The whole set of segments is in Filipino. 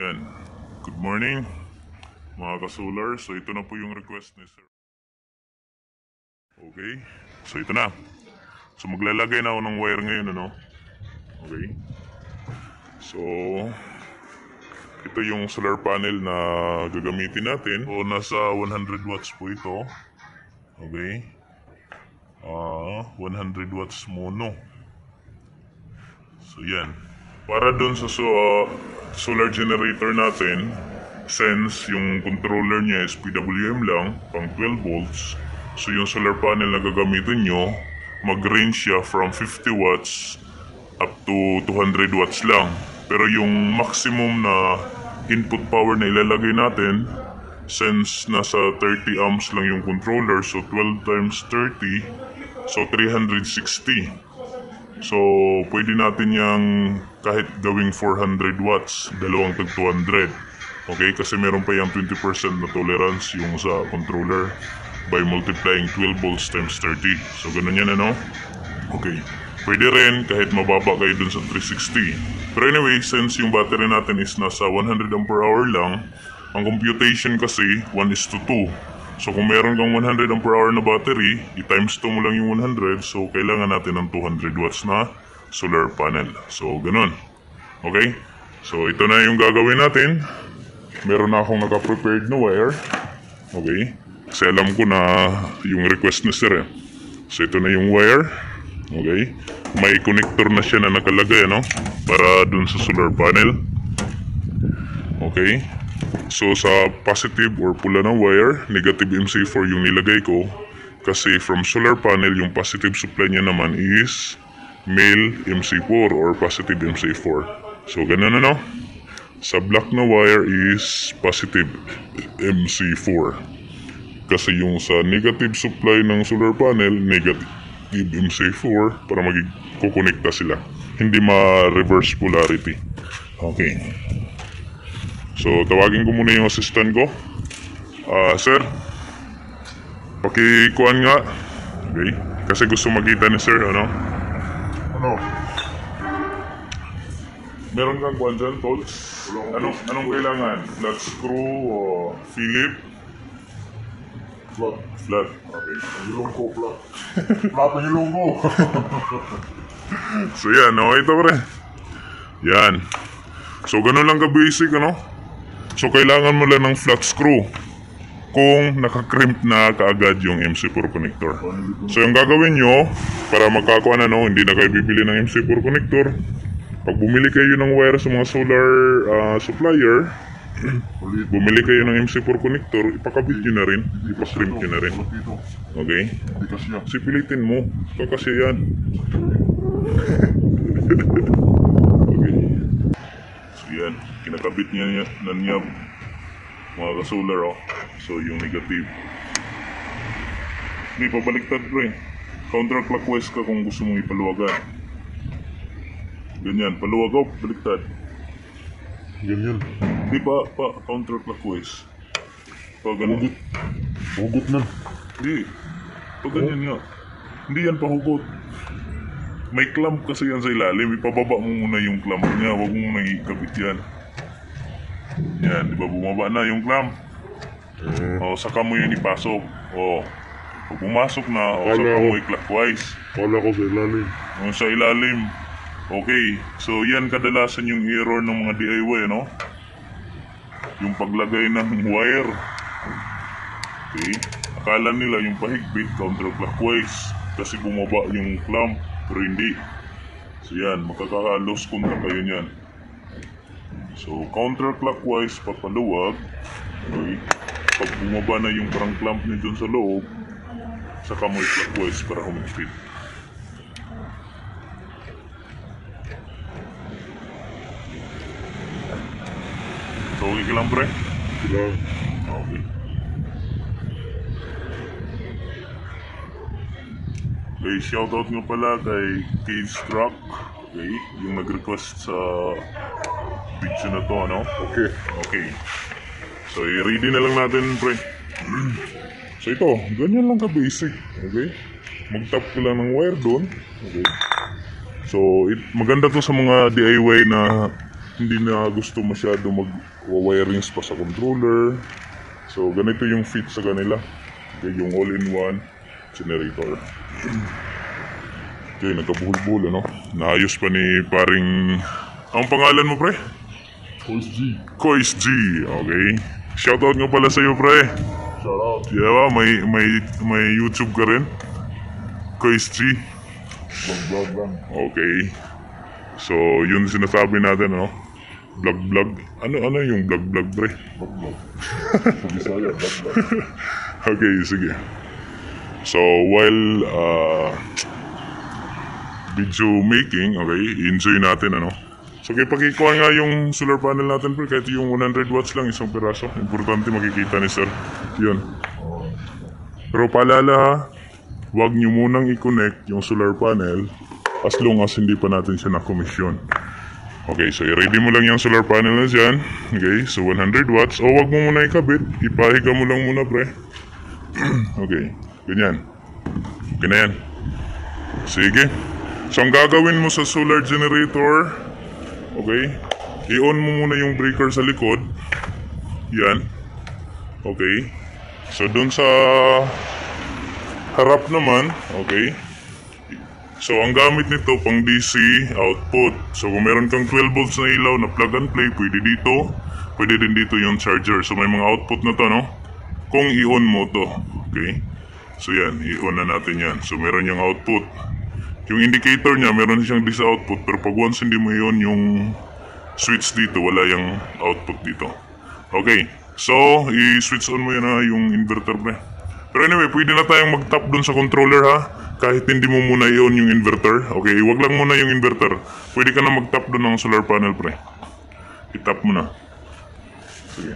Yan. Good morning, mga ka-solar. So ito na po yung request ni sir. Okay. So ito na. So maglalagay na ako ng wire ngayon, ano? Okay. So ito yung solar panel na gagamitin natin. So nasa 100 watts po ito. Okay. 100 watts mono. So yan. Para dun sa solar generator natin, since yung controller niya is PWM lang, pang 12 volts, so yung solar panel na gagamitin nyo, mag-range siya from 50 watts up to 200 watts lang. Pero yung maximum na input power na ilalagay natin, since nasa 30 amps lang yung controller, so 12 times 30, so 360. So, pwede natin yung kahit gawing 400 watts, dalawang tag 200. Okay? Kasi meron pa yung 20% na tolerance yung sa controller by multiplying 12 volts times 30. So, ganun yan, ano? Okay. Pwede rin kahit mababa kayo dun sa 360. Pero anyway, since yung battery natin is nasa 100 ampere hour lang, ang computation kasi 1:2. So kung meron kang 100 ampere hour na battery, i-times 2 mo lang yung 100, so kailangan natin ng 200 watts na solar panel. So ganun. Okay? So ito na yung gagawin natin. Meron na akong naka-prepared na wire. Okay? Kasi alam ko na yung request ni sir eh. So ito na yung wire. Okay? May connector na siya na nakalagay, ano? Para dun sa solar panel. Okay? So sa positive or pula ng wire, negative MC4 yung nilagay ko. Kasi from solar panel, yung positive supply niya naman is male MC4 or positive MC4. So ganun, ano? Sa black na wire is positive MC4. Kasi yung sa negative supply ng solar panel, negative MC4 para magkukonekta sila. Hindi ma-reverse polarity. Okay. So, tawagin ko muna yung assistant ko. Sir, pakikuan nga. Okay? Kasi gusto makita ni sir, ano? Ano? Meron kang kuan dyan, Tods? Anong kailangan? Flat screw o Philip? Flat. Flat. Okay. Ilong ko, flat. Flat ang ilong ko. So yan, okay ito pre. Yan. So ganun lang ka-basic, ano? So kailangan mo lang ng flat screw kung naka-crimp na kaagad yung MC4 connector. So yung gagawin nyo para magkakuan, ano, hindi na kayo bibili ng MC4 connector. Pag bumili kayo ng wire sa mga solar supplier, bumili kayo ng MC4 connector, ipakabit nyo na rin, ipakrimp nyo na rin. Okay? Sipilitin mo, kakasya yan. Okay. So yan, kinakabit niya na niya mga ka-solar, oh. So yung negative, hindi pabaliktad pre, counterclockwise ka kung gusto mong ipaluwagan. Ganyan, paluwag o baliktad. Ganyan. Hindi pa counterclockwise. Pag ganun. Hugot na. Hindi. Pag ganyan nga. Hindi yan pahugot. May clamp kasi yan sa ilalim. Ipababa mo muna yung clamp niya. Huwag mo muna ikabit yan. Yan, di ba bumaba na yung clamp? O, saka mo yun ipasok. O, pag pumasok na, o, saka mo i-clockwise. Kala ko sa ilalim. O, sa ilalim. Okay, so yan kadalasan yung error ng mga DIY, no? Yung paglagay ng wire. Okay, akala nila yung pahigpit counterclockwise kasi bumaba yung clamp, pero hindi. So yan, makaka-loose contact kayo niyan. So counterclockwise papaluwag. Okay, pag bumaba na yung parang clamp niya dun sa loob, saka mo i-clockwise para humigpit. So okay ka lang pre? Sila. Okay. Okay, shoutout nga pala kay Cage Truck. Okay, yung nag-request sa video na to, ano? Okay. Okay. So i-ready na lang natin pre. So ito, ganyan lang ka-basic. Okay? Mag-tap ko lang ng wire doon. Okay? So maganda to sa mga DIY na hindi na gusto masyado mag-wirings pa sa controller. So, ganito yung fit sa kanila. Okay, yung all-in-one generator. Okay, nagkabuhol-buhol, ano? Naayos pa ni paring... Ang pangalan mo, pre? Voice G. Kois G. Okay. Shoutout nga pala sa'yo, pre. Shout out. Yeah, ba? May YouTube ka rin? Kois G. Vlog lang. Okay. So, yun sinasabi natin, ano? Vlog. Ano yung vlog, pre? Vlog. Sa Bisaya, vlog. Okay, sige. So, while video making, okay, enjoy natin, ano? So, kaya pakikuha nga yung solar panel natin, pre, kahit yung 100 watts lang, isang piraso. Importante makikita ni sir. Yun. Pero paalala ha, huwag nyo munang i-connect yung solar panel as long as hindi pa natin siya na-commission. Okay, so i-ready mo lang yung solar panel na dyan. Okay, so 100 watts. O wag mo muna ikabit, ipahiga mo lang muna, pre. Okay, ganyan. Okay na yan. Sige. So ang gagawin mo sa solar generator, okay, i-on mo muna yung breaker sa likod. Yan. Okay. So dun sa harap naman, okay, so ang gamit nito pang DC output. So kung meron kang 12 volts na ilaw na plug and play, pwede dito, pwede din dito yung charger. So may mga output na to, no? Kung i-on mo to, okay. So yan, i-on na natin yan. So meron yung output. Yung indicator niya, meron siyang DC output, pero pag once hindi mo i-on yung switch dito, wala yung output dito. Okay, so i-switch on mo yan na yung inverter, pre. Pero anyway, pwede na tayong mag-tap dun sa controller, ha? Kahit hindi mo muna i-on yung inverter. Okay, wag lang muna yung inverter. Pwede ka na mag-tap dun ng solar panel, pre. I-tap mo na. Sige.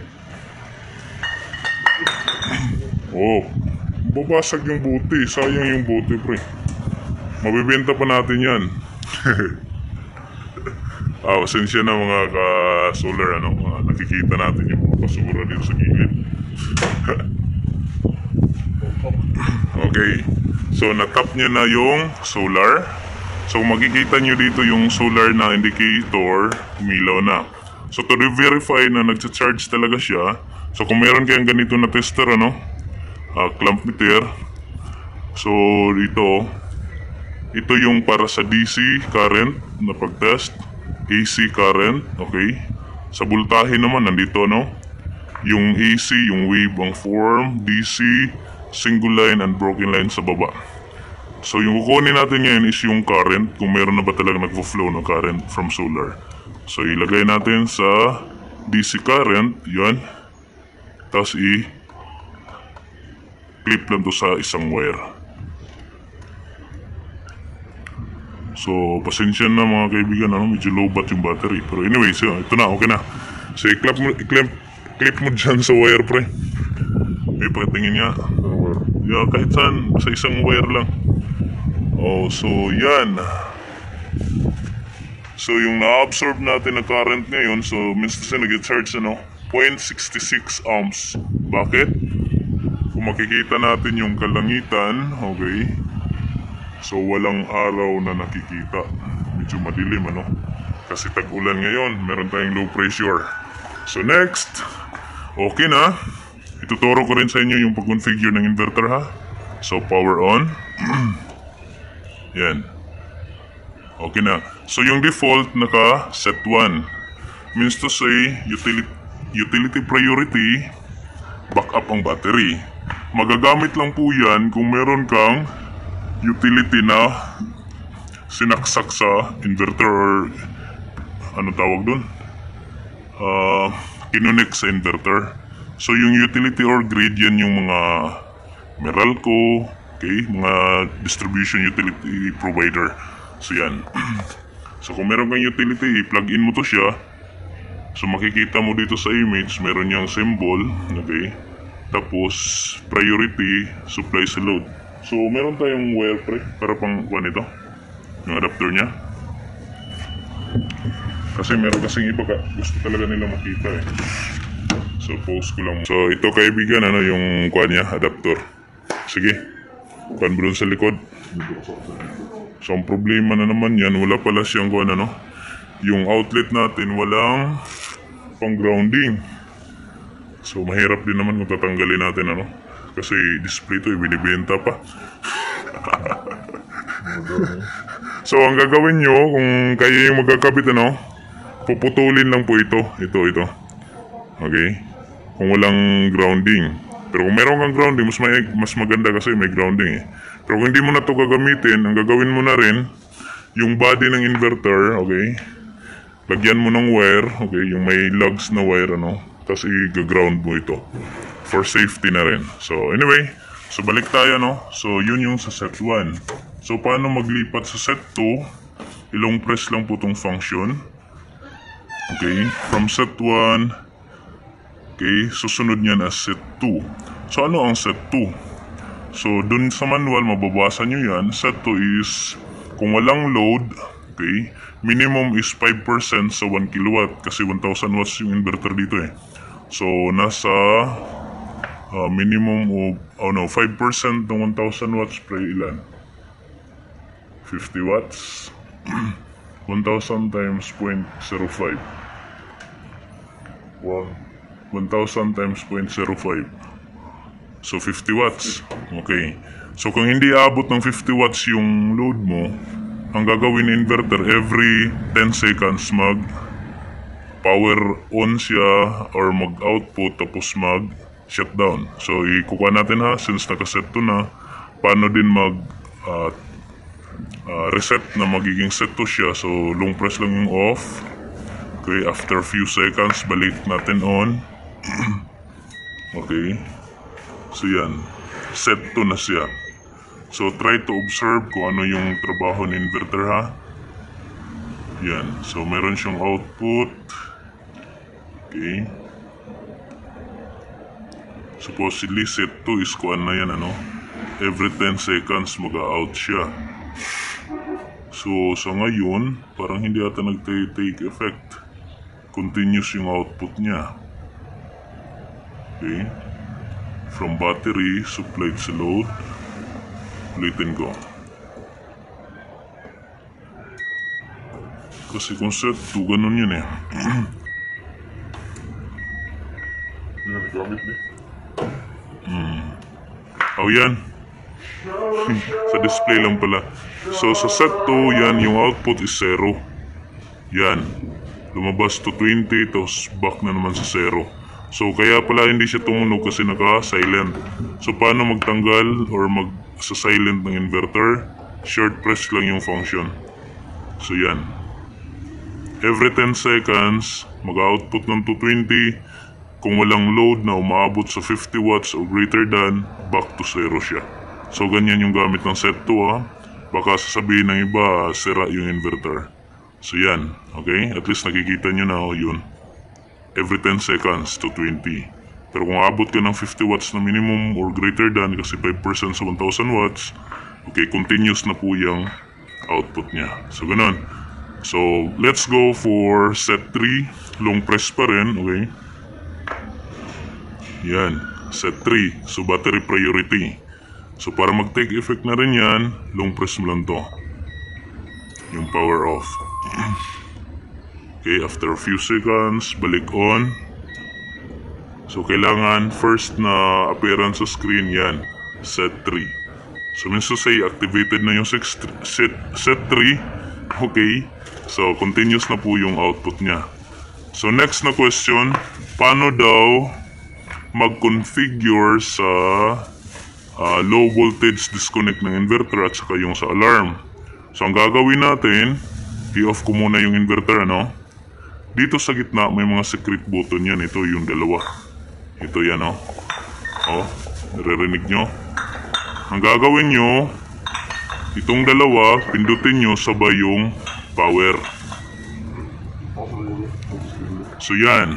Oh, babasag yung buti. Sayang yung buti, pre. Mabibenta pa natin yan. Pasensya na mga ka-solar, ano? Nakikita natin yung mga basura dito sa gilid. Okay. So, natap niya na yung solar. So, makikita nyo dito yung solar na indicator, umilaw na. So, to verify na nagcha-charge talaga siya, so, kung meron kayong ganito na tester, ano, clamp meter, so, ito yung para sa DC current na pag-test, AC current, okay. Sa voltahe naman, nandito, no, yung AC, yung wave ang form, DC, single line and broken line sa baba. So yung kukunin natin ngayon is yung current, kung meron na ba talaga nagpo-flow ng current from solar. So ilagay natin sa DC current, yun. Tapos i-clip lang to sa isang wire. So pasensya na mga kaibigan, ano, medyo low bat yung battery. Pero anyway, so, ito na, okay na. So i-clip mo dyan sa wire, pre. May pagtingin nga. Yeah, kahit saan, sa isang wire lang. Oh, so yan. So yung na-absorb natin na current ngayon, so means to say nag-charge, ano, 0.66 amps. Bakit? Kung makikita natin yung kalangitan, okay, so walang araw na nakikita. Medyo madilim, ano, kasi tag-ulan ngayon, meron tayong low pressure. So next, okay na. Ituturo ko rin sa inyo yung pag-configure ng inverter, ha. So power on. Yan. Okay na. So yung default naka set 1. Means to say utility priority, backup ang battery. Magagamit lang po yan kung meron kang utility na sinaksak sa inverter or ano tawag dun? Kinonect sa inverter. So yung utility or grid, yan yung mga Meralco, okay, mga distribution utility provider. So yan. So kung meron kang utility, i-plug in mo to siya. So makikita mo dito sa image, meron yung symbol, okay. Tapos priority, supply sa load. So meron tayong wire, pre, para pang kuha nito, yung adapter niya. Kasi meron kasing iba gusto talaga nila makita, eh. So post ko lang. So ito kaibigan, ano yung kuha niya, adapter. Sige, kuha mo dun sa likod. So ang problema na naman yan, wala pala siyang kuha, ano, yung outlet natin walang pang grounding. So mahirap din naman kung tatanggalin natin ano. Kasi display to, binibenta pa. So ang gagawin nyo, kung kayo yung magkakabit ano, puputulin lang po ito. Ito. Okay? Kung walang grounding. Pero kung meron kang grounding, mas maganda kasi may grounding eh. Pero kung hindi mo na ito gagamitin, ang gagawin mo na rin, yung body ng inverter, okay? Lagyan mo ng wire, okay? Yung may lugs na wire, ano? Tapos i-ground mo ito. For safety na rin. So anyway, so balik tayo, no? So yun yung sa set 1. So paano maglipat sa set 2? Ilong press lang po itong function. Okay? From set 1, okay, susunod niyan as set 2. So ano ang set 2? So dun sa manual mababasa nyo yan. Set 2 is kung walang load, okay, minimum is 5% sa 1 kilowatt kasi 1000 watts yung inverter dito eh. So nasa minimum of 5% ng 1000 watts per ilan? 50 watts. 1000 times 0.05. 1000 times 0.05. So 50 watts. Okay. So kung hindi aabot ng 50 watts yung load mo, ang gagawin ng inverter every 10 seconds mag power on siya or mag output tapos mag shutdown. So ikukuha natin ha, since nakaset to na, paano din mag reset na magiging set to siya. So long press lang yung off. Okay, after few seconds balik natin on. Okay. So yan, set to na siya. So try to observe kung ano yung trabaho ng inverter ha. Yan, so meron siyang output. Okay. Supposedly set to is kung ano yan ano. Every 10 seconds mag-out siya. So sa ngayon, parang hindi ata nag-take effect. Continuous yung output niya. Okay. From battery, supplied sa load. Ulitin ko. Kasi kung set 2, ganun yun eh. Yan, gamit niya. Oh yan. Sa display lang pala. So sa set 2, yan yung output is 0. Yan. Lumabas to 20, tapos back na naman sa 0. So kaya pala hindi siya tumunog kasi naka-silent. So paano magtanggal or mag-silent ng inverter? Short press lang yung function. So yan. Every 10 seconds, mag-output ng 220. Kung walang load na umaabot sa 50 watts or greater than, back to 0 siya. So ganyan yung gamit ng set 2 ha. Baka sasabihin ng iba, sira yung inverter. So yan, okay? At least nakikita nyo na yun. Every 10 seconds to 20. Pero kung abot ka ng 50 watts na minimum or greater than, kasi 5% sa 1000 watts, okay, continuous na po yung output niya. So ganun. So let's go for set 3. Long press pa rin, okay? Yan, set 3. So battery priority. So para mag-take effect na rin yan, long press mo lang to. Yung power off. Okay, after a few seconds, balik on. So kailangan first na appearance sa screen yan, set 3. So means to say, activated na yung set 3. Okay, so continuous na po yung output niya. So next na question, paano daw mag-configure sa low voltage disconnect ng inverter at saka yung sa alarm? So ang gagawin natin, i-off ko muna yung inverter ano. Dito sa gitna may mga secret button yan. Ito yung dalawa. Ito yan oh. Oh, naririnig nyo. Ang gagawin nyo, itong dalawa, pindutin nyo sabay yung power. So yan.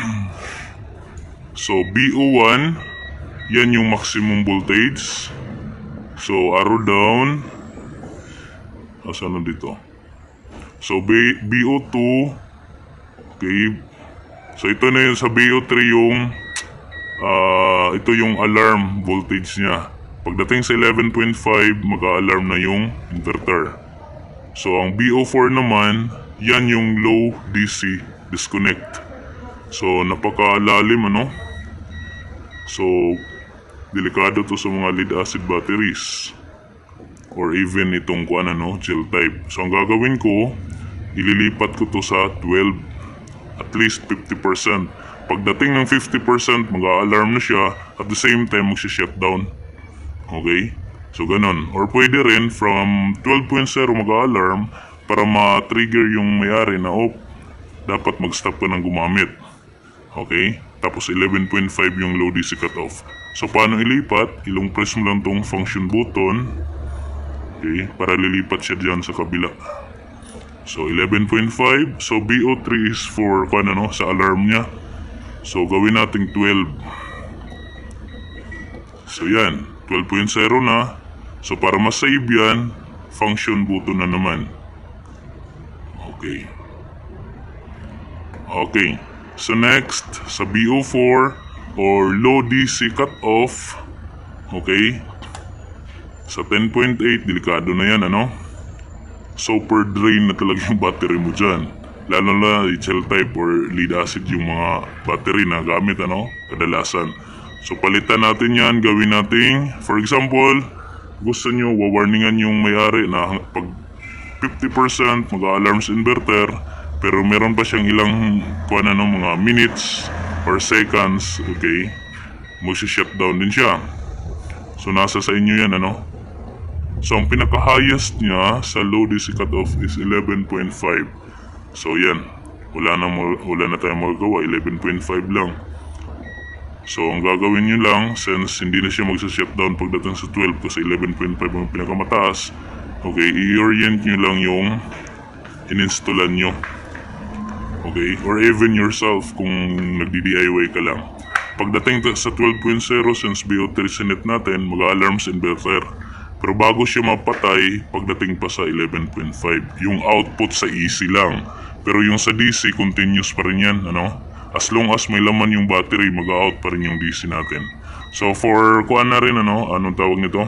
So BO1, yan yung maximum voltage. So arrow down. Asan na dito? So BO2, okay. So ito na yun sa BO3 yung ito yung alarm voltage niya. Pagdating sa 11.5, mag-a-alarm na yung inverter. So ang BO4 naman, yan yung low DC disconnect. So napakalalim ano. So delikado to sa mga lead acid batteries or even itong kuan ano, gel type. So ang gagawin ko, ililipat ko to sa 12, at least 50%. Pagdating ng 50%, mag-a-alarm na siya, at the same time magsi-shutdown. Okay? So ganon. Or pwede rin from 12.0 mag-a-alarm para ma-trigger yung may-ari na dapat mag-stop ka ng gumamit. Okay? Tapos 11.5 yung low DC cutoff. So paano ilipat? Ilong press mo lang tong function button. Okay? Para lilipat siya dyan sa kabila. So 11.5. So BO3 is for sa alarm niya. So gawin natin 12. So yan, 12.0 na. So para ma-save yan, function button na naman. Okay. Okay. So next, sa BO4 or low DC cutoff, okay, sa 10.8, delikado na yan ano. Super drain na talaga yung battery mo dyan. Lalo na gel type or lead acid yung mga battery na gamit ano, kadalasan. So palitan natin yan, gawin natin, for example, gusto nyo, wawarningan yung may-ari na pag 50% mag-alarm sa inverter, pero meron pa siyang ilang mga minutes or seconds, okay, magsi-shutdown din siya. So nasa sa inyo yan ano. So ang pinaka-highest niya sa low DC cutoff is 11.5. So yan, wala na tayong magagawa, 11.5 lang. So ang gagawin nyo lang, since hindi na siya magsa-shutdown pagdating sa 12 kasi 11.5 ang pinakamataas, okay, i-orient nyo lang yung ininstallan nyo. Okay, or even yourself kung nagdi-DIY ka lang. Pagdating sa 12.0, since BO3 sinet natin, mag-alarm sa inverter. Pero bago siya mapatay, pagdating pa sa 11.5, yung output sa AC lang. Pero yung sa DC, continuous pa rin yan, ano? As long as may laman yung battery, mag-out pa rin yung DC natin. So for na rin, anong tawag nito?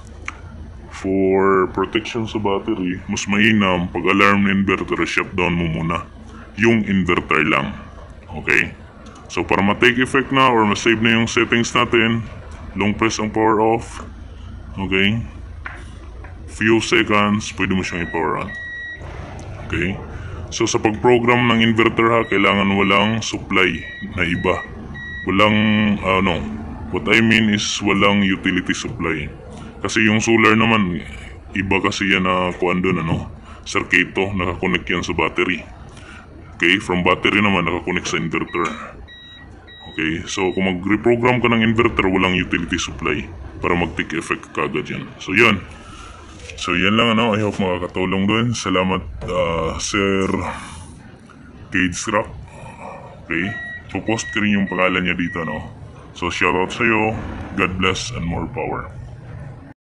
For protection sa battery, mas mainam pag alarm na inverter, shutdown mo muna yung inverter lang. Okay? So para ma-take effect na or ma-save na yung settings natin, long press ang power off. Okay? Few seconds, pwede mo siyang i-power on. Okay? So sa pag-program ng inverter kailangan walang supply na iba. Walang, what I mean is walang utility supply. Kasi yung solar naman, iba kasi yan na circuito, nakakonect yan sa battery. Okay, from battery naman nakakonect sa inverter. Okay, so kung mag-reprogram ka ng inverter, walang utility supply para mag-take effect kagad yan. So yan. So yan lang I hope makakatulong doon. Salamat Sir Cage Rock. Okay, post ko rin yung pangalan niya dito So shoutout sa'yo. God bless and more power.